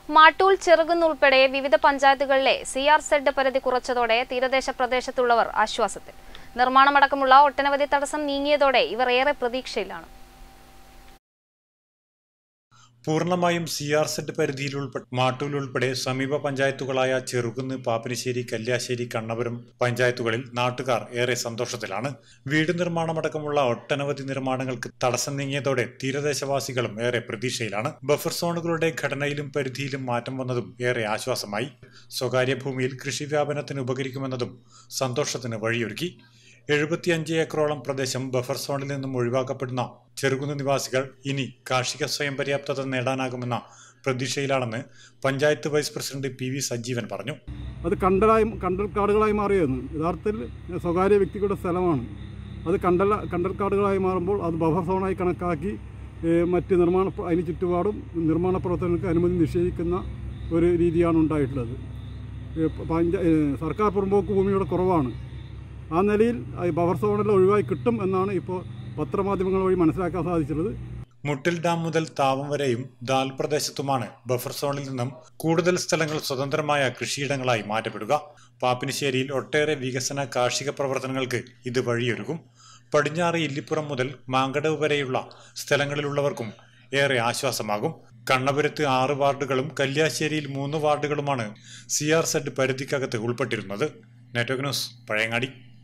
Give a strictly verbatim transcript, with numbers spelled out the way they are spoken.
മാട്ടൂൽ ചെറുകുന്ന് ഉൾപ്പെടെ വിവിധ പഞ്ചായത്തുകളിലെ സി ആർ സെഡ് പരിധി കുറച്ചതോടെ തീരദേശ പ്രദേശത്തുള്ളവർ ആശ്വാസത്തിൽ. നിർമ്മാണമടക്കമുള്ള ഒട്ടനവധി തടസ്സം നീങ്ങിയതോടെ ഇവർ ഏറെ പ്രതീക്ഷയിലാണ്. പൂർണ്ണമായും സി ആർ സെഡ് പരിധിയിൽ ഉൾപ്പെട്ട മാട്ടൂൽ ഉൾപ്പെടെ സമീപ പഞ്ചായത്തുകളായ ചെറുകുന്ന്, പാപ്പിനിശ്ശേരി, കല്യാശ്ശേരി, കണ്ണപുരം പഞ്ചായത്തുകളിൽ നാട്ടുകാർ ഏറെ സന്തോഷത്തിലാണ്. വീട് നിർമ്മാണമടക്കമുള്ള ഒട്ടനവധി നിർമ്മാണങ്ങൾക്ക് തടസ്സം നീങ്ങിയതോടെ തീരദേശവാസികളും ഏറെ പ്രതീക്ഷയിലാണ്. ബഫർ സോണുകളുടെ ഘടനയിലും പരിധിയിലും മാറ്റം വന്നതും ഏറെ ആശ്വാസമായി. സ്വകാര്യ ഭൂമിയിൽ കൃഷി വ്യാപനത്തിന് ഉപകരിക്കുമെന്നതും സന്തോഷത്തിന് വഴിയൊരുക്കി. എഴുപത്തിയഞ്ച് ഏക്കറോളം പ്രദേശം ബഫർ സോണിൽ നിന്നും ഒഴിവാക്കപ്പെടുന്ന ചെറുകുന്ന് നിവാസികൾ ഇനി കാർഷിക സ്വയം പര്യാപ്തത നേടാനാകുമെന്ന പ്രതീക്ഷയിലാണെന്ന് panchayat vice president P V Sajeevan പറഞ്ഞു. അത് കണ്ടലായി കണ്ടൽക്കാടുകളായി മാറിയെന്ന് യഥാർത്ഥത്തിൽ സ്വകാര്യ വ്യക്തികളുടെ സ്ഥലമാണ്. അത് കണ്ടൽ കണ്ടൽക്കാടുകളായി മാറുമ്പോൾ അത് ബഫർ സോണായി കണക്കാക്കി മറ്റ് നിർമ്മാണ അതിന് ചുറ്റുപാടും നിർമ്മാണ പ്രവർത്തനങ്ങൾക്ക് അനുമതി നിഷേധിക്കുന്ന ഒരു രീതിയാണ് ഉണ്ടായിട്ടുള്ളത്. സർക്കാർ പുറമ്പോക്ക് ഭൂമിയുടെ കുറവാണ്. ആ നിലയിൽ ബഫർ സോണെല്ലാം ഒഴിവായി കിട്ടും എന്നാണ് ഇപ്പോൾ പത്രമാധ്യമങ്ങൾ വഴി മനസ്സിലാക്കാൻ സാധിച്ചിട്ടുള്ളത്. മുട്ടിൽ ഡാം മുതൽ താവം വരെയും ദാൽ പ്രദേശത്തുമാണ് ബഫർ സോണിൽ നിന്നും കൂടുതൽ സ്ഥലങ്ങൾ സ്വതന്ത്രമായ കൃഷിയിടങ്ങളായി മാറ്റപ്പെടുക. പാപ്പിനിശ്ശേരിയിൽ ഒട്ടേറെ വികസന കാർഷിക പ്രവർത്തനങ്ങൾക്ക് ഇത് വഴിയൊരുക്കും. പടിഞ്ഞാറ് ഇല്ലിപ്പുറം മുതൽ മാങ്കടവ് വരെയുള്ള സ്ഥലങ്ങളിലുള്ളവർക്കും ഏറെ ആശ്വാസമാകും. കണ്ണപുരത്ത് ആറ് വാർഡുകളും കല്യാശ്ശേരിയിൽ മൂന്ന് വാർഡുകളുമാണ് സി ആർ സെഡ് പരിധിക്കകത്ത് ഉൾപ്പെട്ടിരുന്നത്. Network news, Pazhayangadi.